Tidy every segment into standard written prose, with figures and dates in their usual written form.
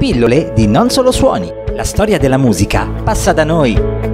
Pillole di Non Solo Suoni. La storia della musica passa da noi.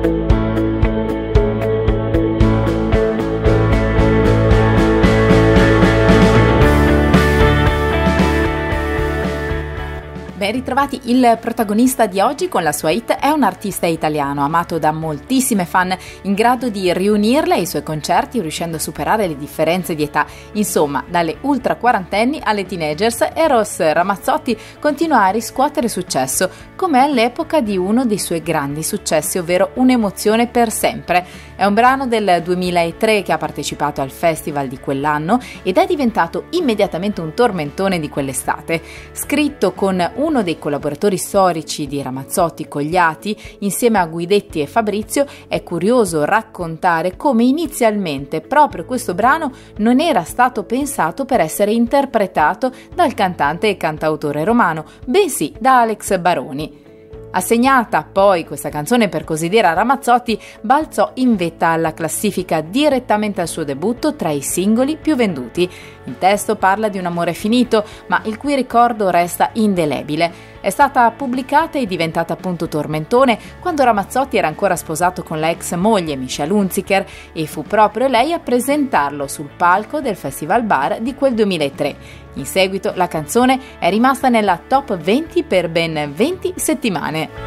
Ben ritrovati. Il protagonista di oggi con la sua hit è un artista italiano amato da moltissime fan, in grado di riunirle ai suoi concerti riuscendo a superare le differenze di età. Insomma, dalle ultra quarantenni alle teenagers, Eros Ramazzotti continua a riscuotere successo, come all'epoca di uno dei suoi grandi successi, ovvero Un'emozione per sempre. È un brano del 2003 che ha partecipato al festival di quell'anno ed è diventato immediatamente un tormentone di quell'estate. Scritto con uno dei collaboratori storici di Ramazzotti, Cogliati, insieme a Guidetti e Fabrizio, è curioso raccontare come inizialmente proprio questo brano non era stato pensato per essere interpretato dal cantante e cantautore romano, bensì da Alex Baroni. Assegnata poi questa canzone per così dire a Ramazzotti, balzò in vetta alla classifica direttamente al suo debutto tra i singoli più venduti. Il testo parla di un amore finito, ma il cui ricordo resta indelebile. È stata pubblicata e diventata appunto tormentone quando Ramazzotti era ancora sposato con la ex moglie Michelle Hunziker e fu proprio lei a presentarlo sul palco del Festival Bar di quel 2003. In seguito la canzone è rimasta nella top 20 per ben 20 settimane.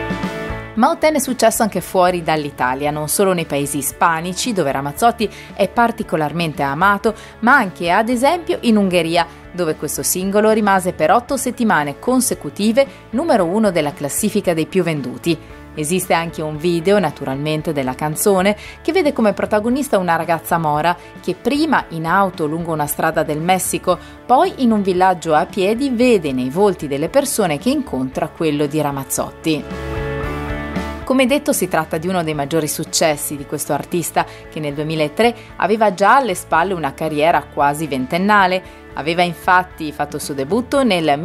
Ma ottenne successo anche fuori dall'Italia, non solo nei paesi ispanici, dove Ramazzotti è particolarmente amato, ma anche ad esempio in Ungheria, dove questo singolo rimase per 8 settimane consecutive numero 1 della classifica dei più venduti. Esiste anche un video, naturalmente, della canzone che vede come protagonista una ragazza mora che prima in auto lungo una strada del Messico, poi in un villaggio a piedi vede nei volti delle persone che incontra quello di Ramazzotti. Come detto, si tratta di uno dei maggiori successi di questo artista che nel 2003 aveva già alle spalle una carriera quasi ventennale. Aveva infatti fatto il suo debutto nel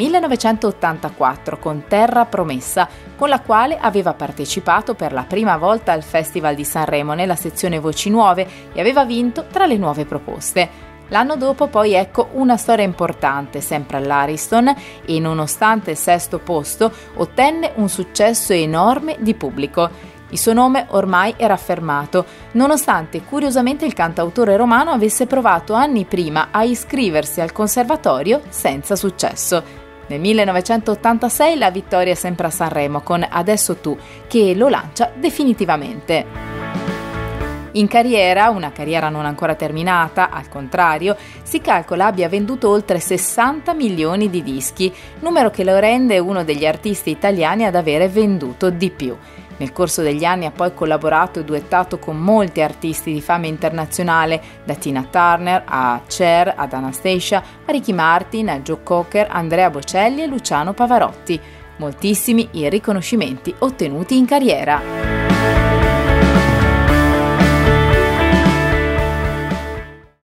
1984 con Terra Promessa, con la quale aveva partecipato per la prima volta al Festival di Sanremo nella sezione Voci Nuove e aveva vinto tra le nuove proposte. L'anno dopo poi ecco una storia importante, sempre all'Ariston, e nonostante il 6° posto ottenne un successo enorme di pubblico. Il suo nome ormai era affermato, nonostante curiosamente il cantautore romano avesse provato anni prima a iscriversi al conservatorio senza successo. Nel 1986 la vittoria sempre a Sanremo con Adesso tu, che lo lancia definitivamente. In carriera, una carriera non ancora terminata, al contrario, si calcola abbia venduto oltre 60 milioni di dischi, numero che lo rende uno degli artisti italiani ad avere venduto di più. Nel corso degli anni ha poi collaborato e duettato con molti artisti di fama internazionale, da Tina Turner a Cher, ad Anastasia, a Ricky Martin, a Joe Cocker, Andrea Bocelli e Luciano Pavarotti. Moltissimi i riconoscimenti ottenuti in carriera.